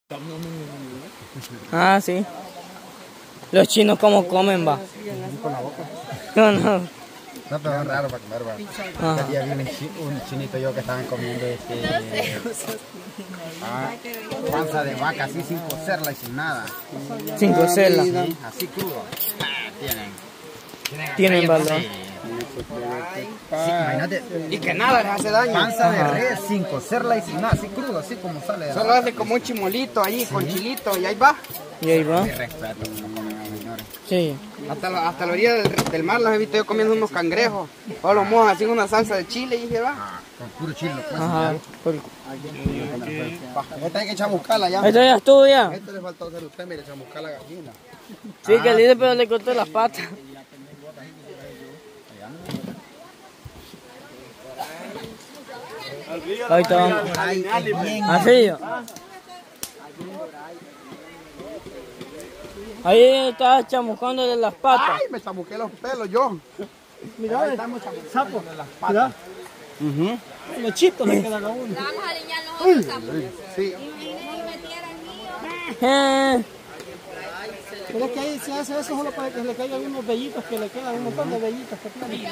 Ah, sí. Los chinos como comen, va. Con la boca. No. No, pero es raro para comer, va. El día vi un chinito yo que estaban comiendo panza de vaca, así sin cocerla y sin nada. Sin cocerla. Sí, así crudo. Tienen valor. Sí, imagínate. Y que nada les hace daño. Panza de res sin cocerla y sin nada, así crudo, así como sale. Solo hace como un chimolito ahí con chilito y ahí va. Y ahí va. Mi respeto, como comen los señores. Sí. Hasta la orilla del mar los he visto yo comiendo unos cangrejos. O los mojan así en una salsa de chile y dije, va. Con puro chilo, pues. Ajá. Esta hay que chamuscarla ya. Esto ya estuvo ya. Esto le faltó hacer usted, mire, chamuscar la gallina. Sí, que el líder pero le cortó las patas. Ahorita vamos. Así. Ahí estaba chamuscándole las patas. Ay, me chamusqué los pelos yo. Mira, estamos chamuscando las patas. mira. Lechito le quedan a uno. Vamos a alinear nosotros, sapos. Sí. Pero es que ahí se hace eso solo para que le caigan unos vellitos que le quedan, un montón de vellitos que tienen.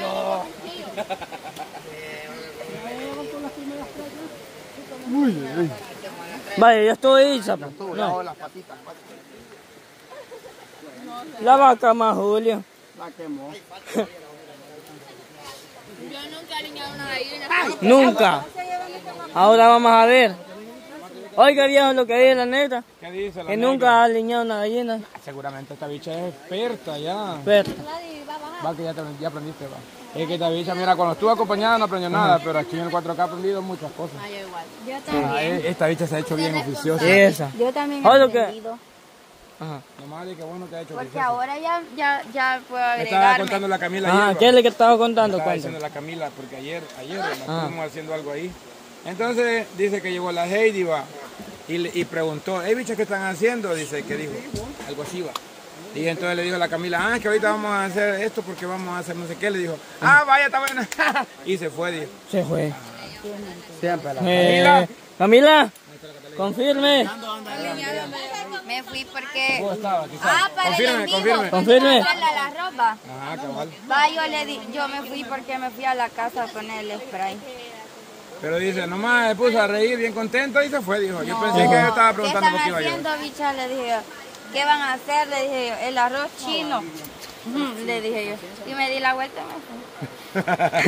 Vaya, ya estoy ahí, sapo. No, las patitas. La vaca más, Julio. La quemó. Yo nunca he alineado una gallina. Nunca. Ahora vamos a ver. Oiga, viejo, lo que dice la neta. ¿Qué dice la Que negra? nunca ha alineado una gallina. Seguramente esta bicha es experta ya. Pero, Va que ya aprendiste, va. Es que esta bicha, mira, cuando estuve acompañada no aprendió nada, pero aquí en el 4K he aprendido muchas cosas. Yo igual. Yo Ah, también. esta bicha se ha hecho bien oficiosa. esa. Yo también Oye, he lo que- aprendido. Ajá. Nomás de que bueno que ha hecho Porque oficiosa. ahora ya puedo Me estaba agregarme. contando la Camila Ajá, ayer. ¿qué es lo que estaba contando? Estaba Cuéntame. diciendo la Camila, porque ayer la estuvimos haciendo algo ahí. Entonces dice que llegó la Heidi, va, y preguntó, hey bicha, ¿qué están haciendo? Dice, ¿qué dijo? Algo así, va. Y entonces le dijo a la Camila, que ahorita vamos a hacer esto porque vamos a hacer no sé qué. Le dijo, vaya, está bueno. Y se fue, dijo. Se fue. Siempre la Camila, confirme. Me fui porque... ¿Cómo estaba? Quizás. para Confirme, el en confirme. vivo. Confirme. La ropa. Ajá, cabal. Va, yo me fui porque me fui a la casa con el spray. Pero dice, nomás me puso a reír bien contento y se fue, dijo. Yo pensé que estaba ¿Qué preguntando por están qué iba yo. haciendo, bicha? Le dije yo. ¿Qué van a hacer? Le dije yo. El arroz chino. Le dije yo. Y me di la vuelta y me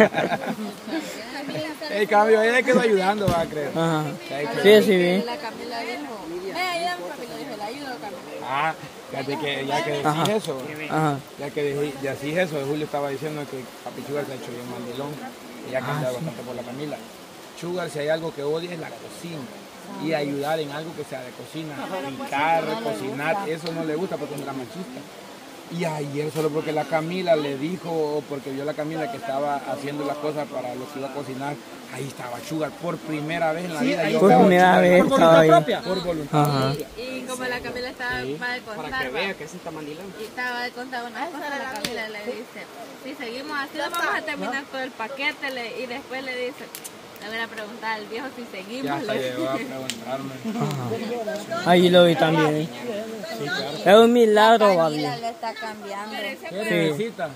fui. El cambio, ella quedó ayudando, va a creer. Ajá. Sí, sí, bien. La Camila dijo, ayúdame, Camila. Dije, la ayudo, Camila. Fíjate que ya que Ajá. decís eso, Ajá. ya que decís eso, Julio estaba diciendo que Papi Sugar se ha hecho bien mandilón y ya ha cambiado bastante por la Camila. Sugar, si hay algo que odia es la cocina y ayudar en algo que sea de cocina, picar, cocinar, eso no le gusta porque es la machista. Y ayer solo porque la Camila le dijo, o porque vio la Camila que estaba haciendo las cosas para lo que iba a cocinar, ahí estaba Sugar por primera vez en la vida. Yo Por veo primera Sugar vez por estaba ahí. voluntad propia. Por voluntad. Ajá. Y como la Camila estaba para de contar, Para que vea que sí está mandilón. y estaba de contar una cosa, la Camila le dice, si seguimos así vamos a terminar todo el paquete, y después le dice, le voy a preguntar al viejo si Ya seguimos. hasta llegó a preguntarme. Ahí lo vi también. Es un milagro, Babi. Camila le está cambiando. ¿Qué necesita?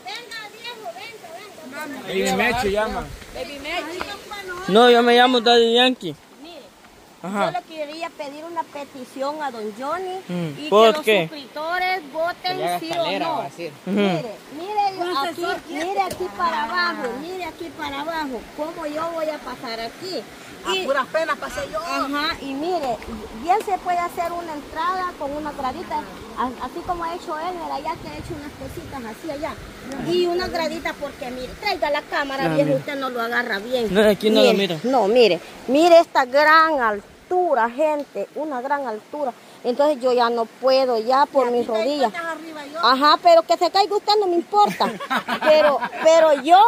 Baby Mechi llama. No, yo me llamo Daddy Yankee. Ajá. Solo quería pedir una petición a don Johnny y ¿Por que los qué? suscriptores voten sí o no. decir. Mire aquí para abajo, mire aquí para abajo, cómo yo voy a pasar aquí. A puras penas pasé yo. Ajá, y mire, bien se puede hacer una entrada con una gradita, así como ha hecho él, mira, ya que ha hecho unas cositas así allá. Y una gradita porque mire, traiga la cámara, viejo, usted no lo agarra bien. No, aquí no lo miro. No, mire esta gran altura, gente, una gran altura. Entonces yo ya no puedo, ya por mis rodillas. Ajá, pero que se caiga usted no me importa. Pero yo.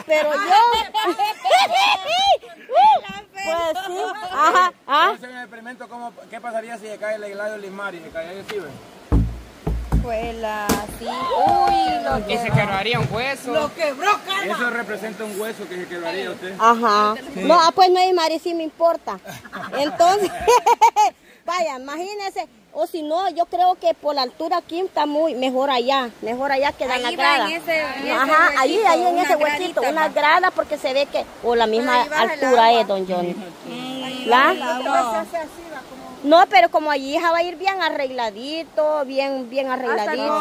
Pues sí, ajá, Hacer un experimento, ¿qué pasaría si se cae el Eladio Limar y se cae ahí encima? Pues sí, uy, lo Y se quebraría un hueso. Eso representa un hueso que se quebraría usted. ajá. No, pues no, Mari, sí me importa. Entonces, Vaya, imagínense, o si no, yo creo que por la altura aquí está mejor allá que dan la grada. Ajá, ahí en ese huequito, una grada porque se ve que, o la misma altura es, don Johnny. No, pero como allí va a ir bien arregladito, bien arregladito.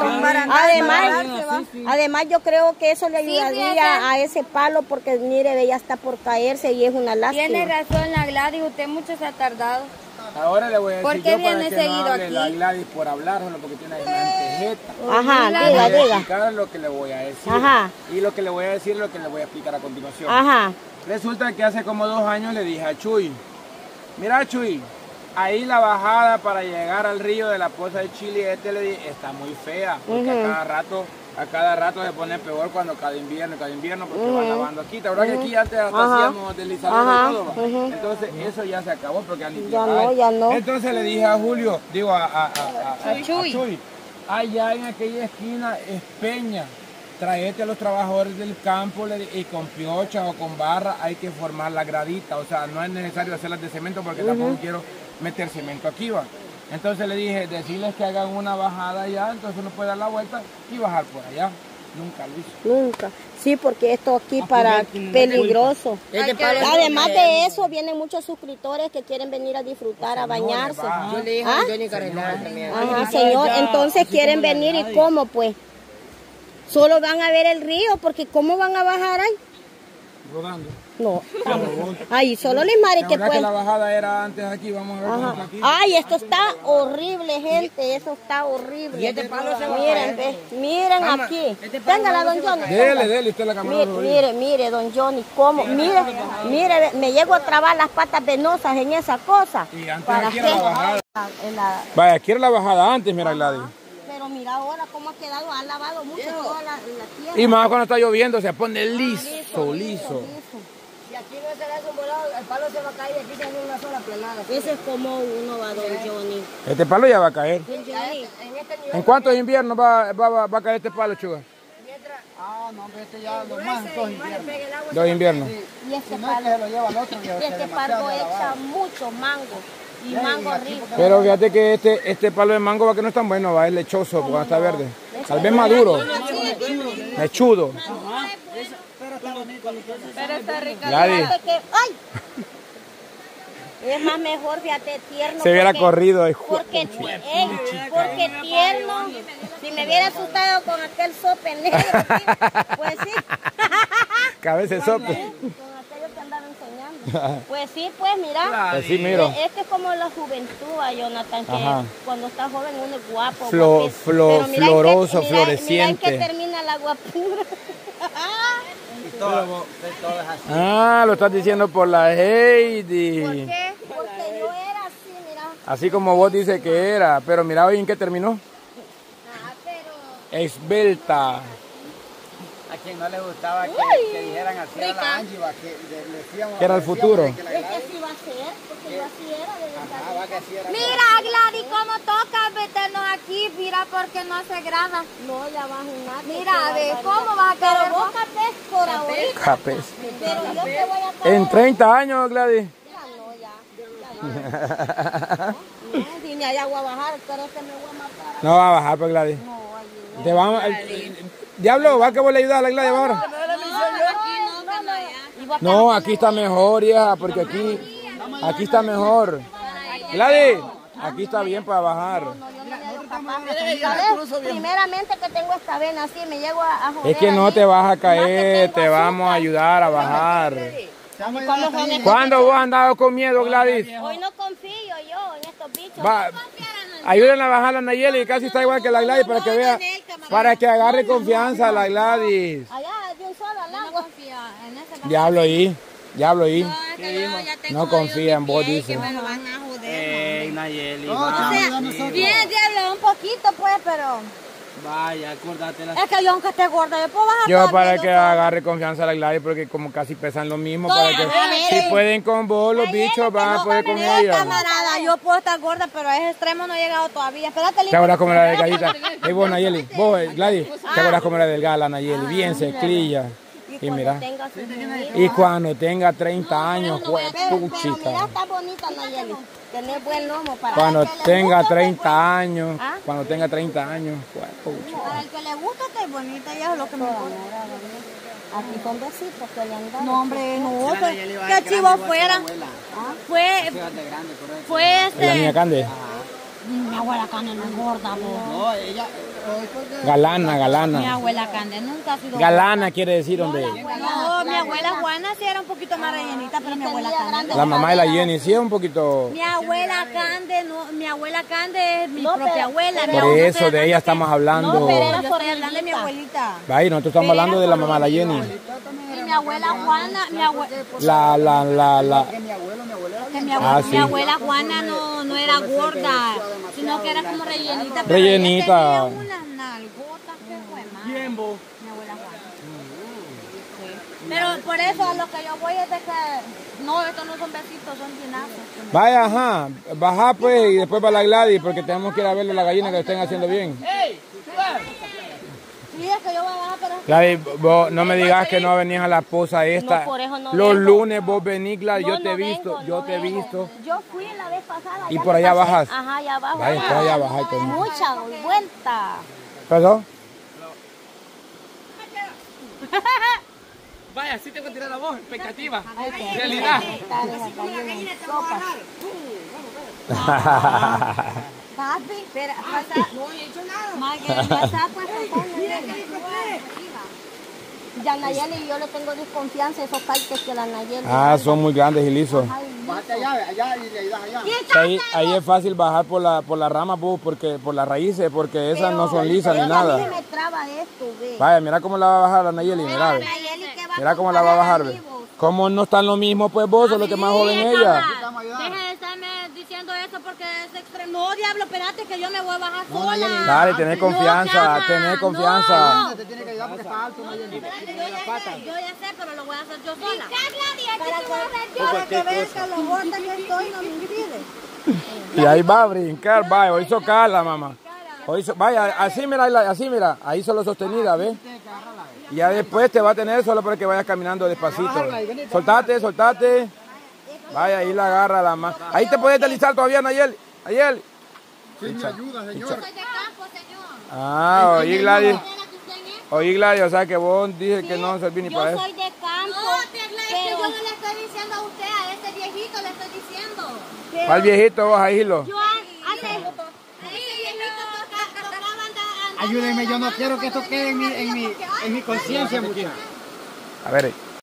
Además yo creo que eso le ayudaría a ese palo porque mire, ve, ya está por caerse y es una lástima. Tiene razón la Gladys, usted mucho se ha tardado. Ahora le voy a decir ¿Por qué yo viene para que seguido no hable aquí? la Gladys por hablar, solo porque tiene una antejeta. Ajá, Voy a diga. explicar lo que le voy a decir. Ajá. Y lo que le voy a decir es lo que le voy a explicar a continuación. Ajá. Resulta que hace como 2 años le dije a Chuy, mira Chuy, ahí la bajada para llegar al río de la Poza de Chile, le dije, está muy fea, porque a cada rato se pone peor cuando cada invierno, porque van lavando aquí. ¿Te acuerdas que aquí antes hasta hacíamos deslizadores y todo? Entonces eso ya se acabó porque ya no. Entonces le dije a Julio, digo a Chuy, allá en aquella esquina es peña. Traete a los trabajadores del campo y con piocha o con barra hay que formar la gradita. O sea, no es necesario hacerlas de cemento porque tampoco quiero meter cemento aquí, va. Entonces le dije, decirles que hagan una bajada allá, entonces uno puede dar la vuelta y bajar por allá. Nunca lo hizo. Nunca. Sí, porque esto aquí para peligroso. Además de eso, vienen muchos suscriptores que quieren venir a disfrutar, a bañarse. Yo le dije a Johnny Carrera también. Ajá, señor, entonces quieren venir y ¿cómo pues? Solo van a ver el río, porque ¿cómo van a bajar ahí? Rodando. No. Ahí solo les mare que pues. pues. La bajada era antes aquí, vamos a ver cómo está aquí. Ay, esto está horrible, gente, eso está horrible. Y este palo se va miren aquí. Téngala, don Johnny. Dele usted la cámara. Mire, don Johnny, cómo, mire, me llego a trabar las patas venosas en esa cosa. Y antes aquí era la bajada. Vaya, aquí era la bajada antes, mira Gladys. Pero mira ahora cómo ha quedado, ha lavado mucho toda la tierra. Y más cuando está lloviendo se pone liso. Si aquí no se le hace un volado, el palo se va a caer y aquí se hace una sola planada. Ese es como uno va, don Johnny. Este palo ya va a caer. Don Johnny. ¿En cuántos inviernos va a caer este palo, Chuga? No, pero este ya lo más 2 inviernos. 2 inviernos. Y este Si no es que se lo lleva al otro. este palo echa mucho mango. Y mango rico. Pero fíjate que este palo de mango va que no es tan bueno, va, es lechoso cuando está verde. Tal vez maduro. Mechudo. Pero está rica. Gladys. ¡Ay! Es más mejor, fíjate, tierno. Se hubiera corrido. Porque tierno. Si me hubiera asustado con aquel sope negro, pues sí. Cabeza de sope. Con aquello que andaba enseñando. Pues sí, pues mira. Pues sí, miro. Es que es como la juventud, Jonathan, que cuando está joven uno es guapo. Floroso, floreciente. Mira en qué termina la guapura. Lo estás diciendo por la Heidi. ¿Por qué? Porque yo era así, mira. Así como vos dices que era. Pero mira hoy en qué terminó. Pero... Esbelta. A quien no le gustaba que dijeran así a la Angie, que decíamos... Que era el futuro. Es que así va a ser, porque yo así era de verdad. Mira, Gladys, cómo toca meternos aquí, mira, porque no se grada. No, ya vas a nada. Mira, ve, ¿cómo vas a Pero querer? vos capés por ahorita. Capes. Pero yo te voy a caer. En 30 años, Gladys. No, si me allá voy a bajar, pero es que me voy a matar. No va a bajar, pues, Gladys. Te vamos... Diablo, ¿va que vos le ayudas a la Gladys ahora? No, aquí está mejor, hija, porque aquí está mejor. Gladys, aquí está bien para bajar. Primeramente que tengo esta vena así, me llego a joder. Es que no te vas a caer, te vamos a ayudar a bajar. ¿Cuándo vos has andado con miedo, Gladys? Hoy no confío yo en estos bichos. Va, ayúdenle a bajar a Nayeli, que casi está igual que la Gladys, para que vea, para que agarre confianza a la Gladys. Allá de un solo al agua. Diablo ahí. No confía en vos, dice. Nayeli, Bien, diablo, un poquito pues, pero... Vaya, acordate Es que yo aunque esté gorda, yo puedo bajar. Yo para que agarre confianza a la Gladys, porque como casi pesan lo mismo, para que si pueden con vos, los bichos van a poder con ella. Camarada, yo puedo estar gorda, pero a ese extremo no he llegado todavía. Espérate, ¿Te acuerdas cómo era delgadita? Vos, Nayeli, vos, Gladys, ¿te acuerdas cómo era delgada la Nayeli? Bien seclilla. Y mira. cuando tenga sus niñitos. Y cuando tenga 30 años, Pero mira, chica. está bonita Nayeli. Tener buen lomo para Cuando el que le tenga gusta, 30 años, ¿Ah? cuando tenga 30 años, puchica. para el que le gusta, está bonita, ya es lo que me importa. Aquí son besitos que le han dado. No, hombre, no. Que chivo fuera. Fue La niña Cande. Mi abuela Cande no es gorda, vos. No, ella... Galana, Mi galana. abuela Cande nunca ha sido Galana quiere decir, hombre. No, mi abuela Juana sí era un poquito más rellenita, pero mi abuela Cande. La mamá de la Jenny sí es un poquito... Mi abuela Cande, no, mi abuela Cande es mi propia abuela. Mi Por abuela- eso, de ella estamos hablando. No, pero yo estoy hablando de mi abuelita. Vaya, nosotros estamos hablando de la mamá de la Jenny. Y mi abuela Juana, mi abuela... Sí. Mi abuela Juana no era gorda, sino que era como rellenita. Pero Rellenita. ella tenía unas nalgotas que fue más. ¿Quién vos? Mi abuela Juana. Sí. Pero por eso a lo que yo voy es de que no, estos no son besitos, son llenazos. Vaya, ajá. Baja pues y después para la Gladys porque tenemos que ir a verle la gallina que lo estén haciendo bien. Sí, es que yo voy a bajar, pero... Gladys, vos no me digas que no venís a la posa esta. No, por eso no Los vengo. lunes vos venís, Gladys, yo No, te he no visto, vengo, yo no te he vengo. visto. Yo fui la vez pasada. ¿Y ya por te allá pasé. bajas? Ajá, allá abajo. Vaya, por allá baja. Mucha vuelta. ¿Pasó? Vaya, sí tengo que tirar la voz, expectativa. Realidad. Papi, espera, pasa. No he hecho nada. Pasa, pues, ya Nayeli y yo le tengo desconfianza a esos caites que la Nayeli. Ah, son muy grandes y lisos. Bájate allá y le ayudas allá. Ahí es fácil bajar por la rama, vos, porque por las raíces, porque esas no son lisas ni A mí nada. me traba esto, ve. Vaya, mira cómo la va a bajar la Nayeli, mira. Ve. Nayeli, ¿qué va Mira cómo la va a bajar, ve. ¿Cómo no están lo mismo, pues vos, solo que más joven ella? Deja de estarme diciendo eso porque es extremo. No, diablo, espérate que yo me voy a bajar sola. Dale, tener confianza, tener confianza. Te tiene que ayudar porque está alto, Nayeli. Yo ya sé, pero lo voy a hacer yo sola. Para que vean que lo gorda que estoy no me impide. Y ahí va a brincar, vaya, hoy hizo cala, mamá. Vaya, así mira, ahí solo sostenida, ¿ves? Y ya después te va a tener solo para que vayas caminando despacito. Soltate. Vaya, ahí la agarra la mano. Ahí te puedes deslizar todavía, Nayeli. Nayeli. Sí, me ayuda, señor. Soy de campo, señor. Ah, oí Gladys, o sea que vos dices que no serví ni para Yo eso. soy de campo. No, tía Gladys, que yo no le estoy diciendo a usted, a este viejito le estoy diciendo. ¿Cuál viejito vos, ahí, Hilo? Yo ese viejito tocaba andar. Ayúdenme, yo no quiero que esto quede en mi conciencia, muchacha. A ver,